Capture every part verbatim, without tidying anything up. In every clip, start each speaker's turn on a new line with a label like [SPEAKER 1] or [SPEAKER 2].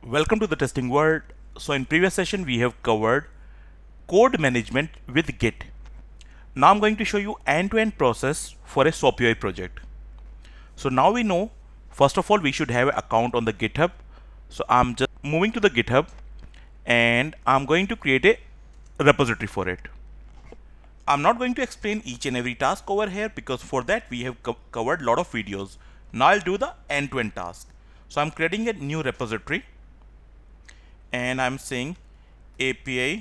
[SPEAKER 1] Welcome to the testing world. So in previous session we have covered code management with Git. Now I'm going to show you end-to-end process for a SOAP U I project. So now we know, first of all, we should have an account on the GitHub. So I'm just moving to the GitHub and I'm going to create a repository for it. I'm not going to explain each and every task over here because for that we have co covered a lot of videos. Now I'll do the end-to-end task. So I'm creating a new repository and I'm saying A P I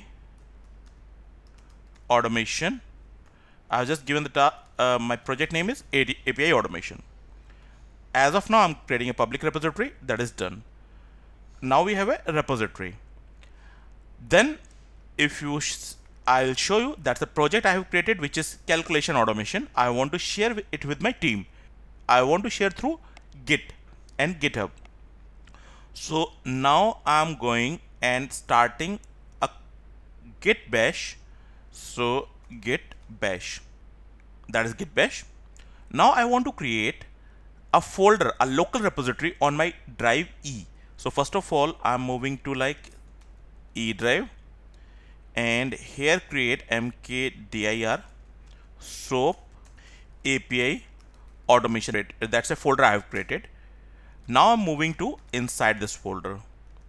[SPEAKER 1] automation. I've just given the ta uh, my project name is A P I automation. As of now, I'm creating a public repository. That is done. Now we have a repository. Then if you sh I'll show you that's the project I have created, which is calculation automation. I want to share it with my team. I want to share through Git and GitHub. So now I'm going and starting a git bash. So git bash, that is git bash. Now I want to create a folder, a local repository on my drive E. So first of all, I'm moving to like E drive and here create mkdir soap A P I automation. That's a folder I have created. Now I'm moving to inside this folder.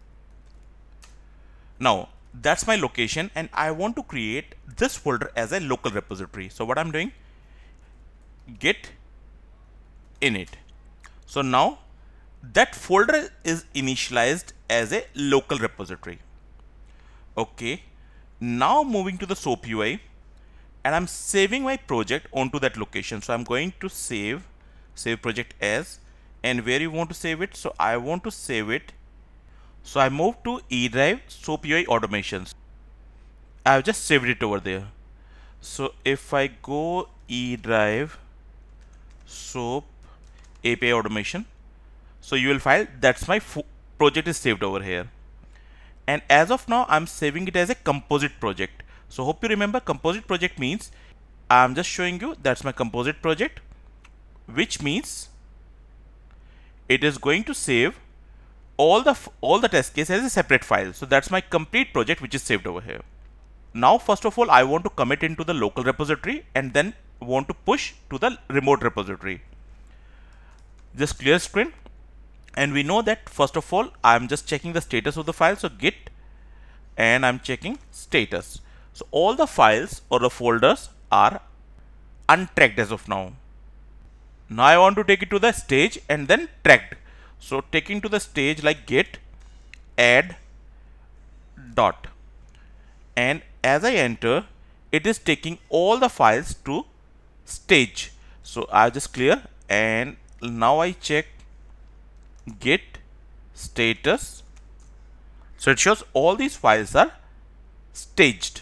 [SPEAKER 1] Now that's my location and I want to create this folder as a local repository. So what I'm doing, git init. So now that folder is initialized as a local repository. Okay, now moving to the SOAP U I and I'm saving my project onto that location. So I'm going to save, save project as, and where you want to save it. So I want to save it. So I move to E drive SOAP U I automations. I've just saved it over there. So if I go E drive SOAP A P I automation, so you will find that's my project is saved over here. And as of now, I'm saving it as a composite project. So hope you remember, composite project means I'm just showing you that's my composite project, which means it is going to save all the all the test case as a separate file. So that's my complete project which is saved over here. Now first of all, I want to commit into the local repository and then want to push to the remote repository. Just clear screen, and we know that first of all I'm just checking the status of the file. So git and I'm checking status. So all the files or the folders are untracked as of now. Now I want to take it to the stage and then tracked. So taking to the stage like git add dot, and as I enter, it is taking all the files to stage. So I just clear and now I check git status. So it shows all these files are staged.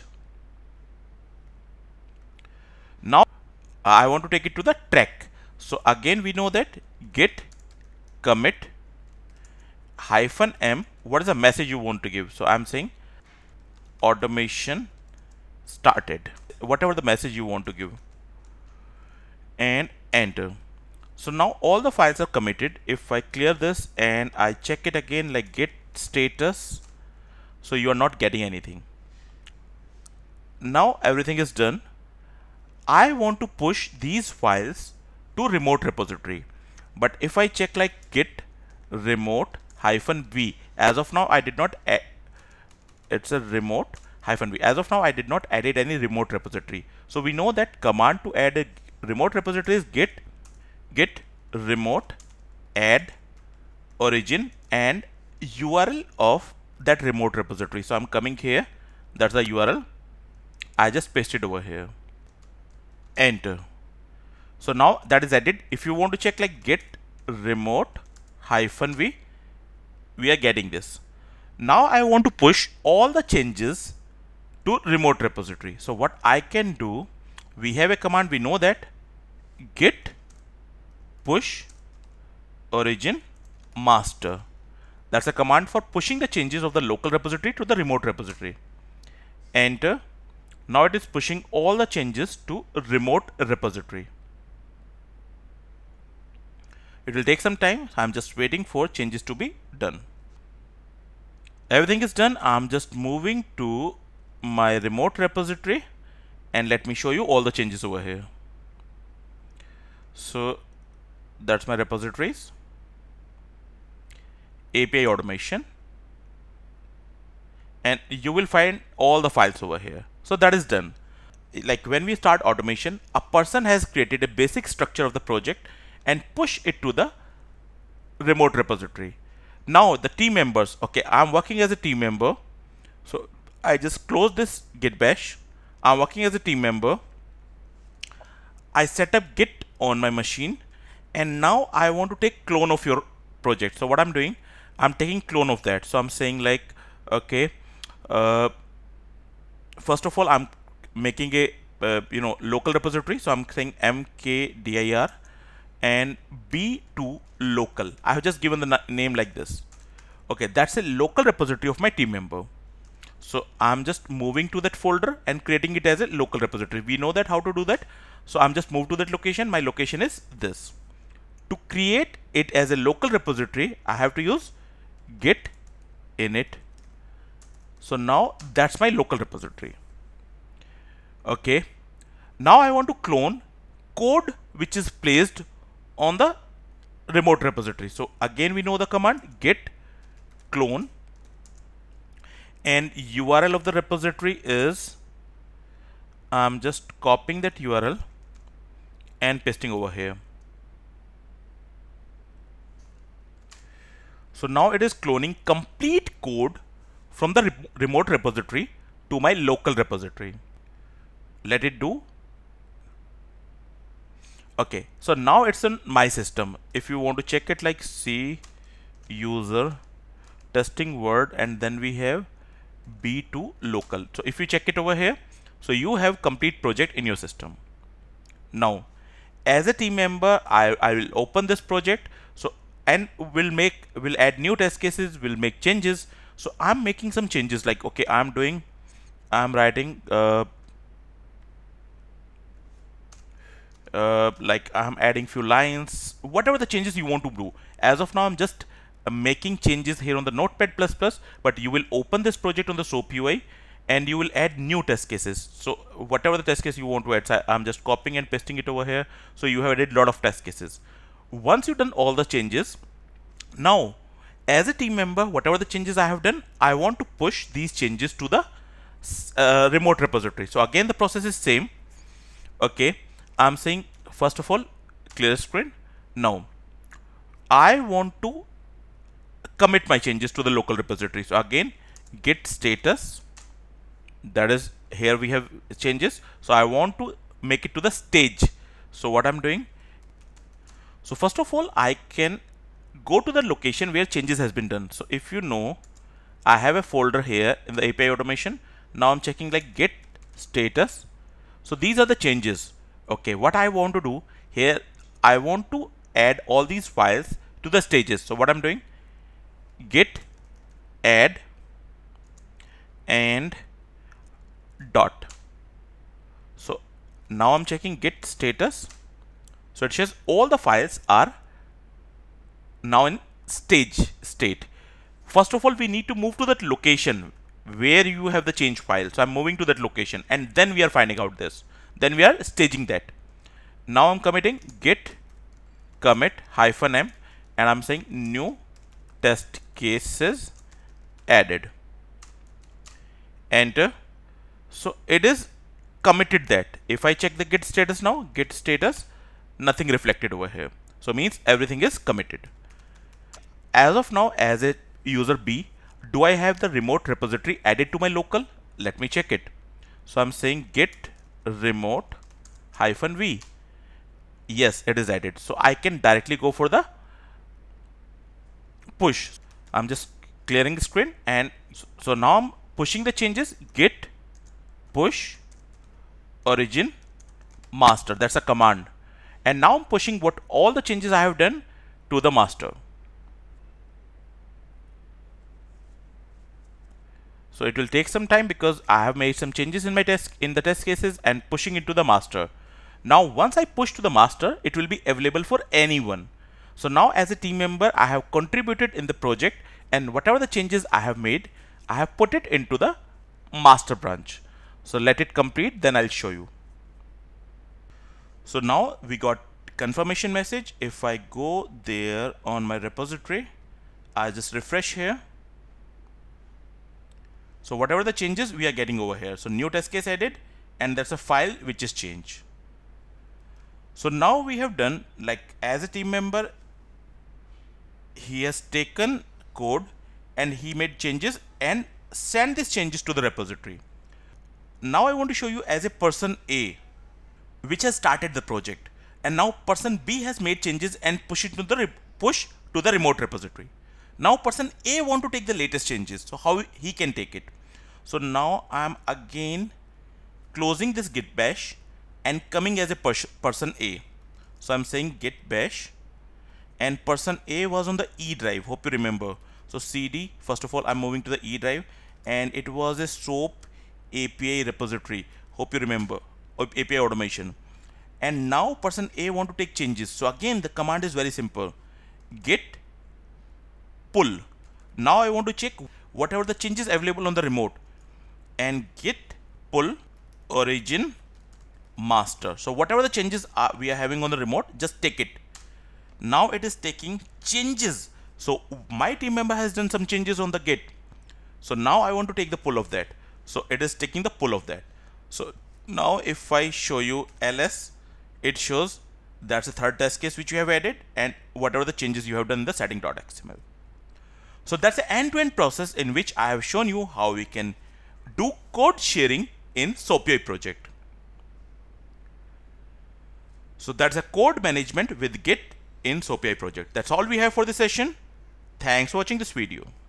[SPEAKER 1] Now I want to take it to the track. So again we know that git commit hyphen m, what is the message you want to give? So I'm saying automation started, whatever the message you want to give, and enter. So now all the files are committed. If I clear this and I check it again like git status, so you are not getting anything. Now everything is done. I want to push these files to remote repository, but if I check like git remote hyphen v, as of now I did not add, it's a remote hyphen v. As of now I did not added any remote repository. So we know that command to add a remote repository is git git remote add origin and U R L of that remote repository. So I'm coming here, that's the U R L. I just pasted over here, enter. So now that is added. If you want to check like git remote hyphen v, we are getting this. Now I want to push all the changes to remote repository. So what I can do, we have a command, we know that git push origin master. That's a command for pushing the changes of the local repository to the remote repository. Enter. Now it is pushing all the changes to remote repository. It will take some time. I'm just waiting for changes to be done. Everything is done. I'm just moving to my remote repository and let me show you all the changes over here. So that's my repositories, A P I automation, and you will find all the files over here. So that is done. Like when we start automation, a person has created a basic structure of the project and push it to the remote repository. Now the team members, okay, I'm working as a team member. So I just close this git bash. I'm working as a team member. I set up Git on my machine, and now I want to take clone of your project. So what I'm doing, I'm taking clone of that. So I'm saying like, okay, uh, first of all, I'm making a uh, you know local repository. So I'm saying mkdir and b two local. I have just given the name like this. Okay, that's a local repository of my team member. So I'm just moving to that folder and creating it as a local repository. We know that how to do that. So I'm just moved to that location. My location is this. To create it as a local repository, I have to use git init. So now that's my local repository. Okay. Now I want to clone code which is placed on the remote repository. So again, we know the command git clone, and U R L of the repository is, I'm just copying that U R L and pasting over here. So now it is cloning complete code from the re remote repository to my local repository. Let it do. Okay, so now it's in my system. If you want to check it, like C user testing word, and then we have B two local. So if you check it over here, so you have complete project in your system. Now, as a team member, I, I will open this project. So and we'll make we'll add new test cases, we'll make changes. So I'm making some changes, like okay, I'm doing I'm writing uh, uh, like I'm adding few lines, whatever the changes you want to do. As of now, I'm just uh, making changes here on the Notepad plus plus, but you will open this project on the SOAP U I and you will add new test cases. So whatever the test case you want to add, so I'm just copying and pasting it over here. So you have added a lot of test cases. Once you've done all the changes, now as a team member, whatever the changes I have done, I want to push these changes to the uh, remote repository. So again, the process is same. Okay, I'm saying first of all, clear screen. Now I want to commit my changes to the local repository. So again, git status, that is, here we have changes. So I want to make it to the stage. So what I'm doing, so first of all, I can go to the location where changes has been done. So if you know, I have a folder here in the A P I automation. Now I'm checking like git status. So these are the changes. Okay, what I want to do here, I want to add all these files to the stages. So what I'm doing, git add and dot. So now I'm checking git status. So it says all the files are now in stage state. First of all, we need to move to that location where you have the change file. So I'm moving to that location, and then we are finding out this. Then we are staging that. Now I'm committing git commit hyphen m, and I'm saying new test cases added. Enter. So it is committed that. If I check the git status now, git status, nothing reflected over here. So means everything is committed. As of now, as a user B, do I have the remote repository added to my local? Let me check it. So I'm saying git remote hyphen v. Yes, it is added. So I can directly go for the push. I'm just clearing the screen, and so, so now I'm pushing the changes. Git push origin master. That's a command. And now I'm pushing what all the changes I have done to the master. So it will take some time because I have made some changes in my test in the test cases and pushing it to the master. Now once I push to the master, it will be available for anyone. So now as a team member, I have contributed in the project and whatever the changes I have made, I have put it into the master branch. So let it complete, then I'll show you. So now we got confirmation message. If I go there on my repository, I just refresh here. So whatever the changes we are getting over here. So new test case added, and there's a file which is changed. So now we have done, like, as a team member, he has taken code and he made changes and sent these changes to the repository. Now I want to show you as a person A, which has started the project, and now person B has made changes and push it to the push to the remote repository. Now person A want to take the latest changes, so how he can take it? So now I am again closing this git bash and coming as a pers person A. So I'm saying git bash, and person A was on the E drive, hope you remember. So cd, first of all I'm moving to the E drive, and it was a SOAP A P I repository, hope you remember, A P I automation. And now person A want to take changes, so again the command is very simple, git pull. Now I want to check whatever the changes available on the remote, and git pull origin master. So whatever the changes are we are having on the remote, just take it. Now it is taking changes, so my team member has done some changes on the git, so now I want to take the pull of that, so it is taking the pull of that. So now if I show you ls, it shows that's the third test case which you have added and whatever the changes you have done in the setting.xml. So that's the end-to-end process in which I have shown you how we can do code sharing in SOAPUI project. So that's a code management with Git in SOAPUI project. That's all we have for this session. Thanks for watching this video.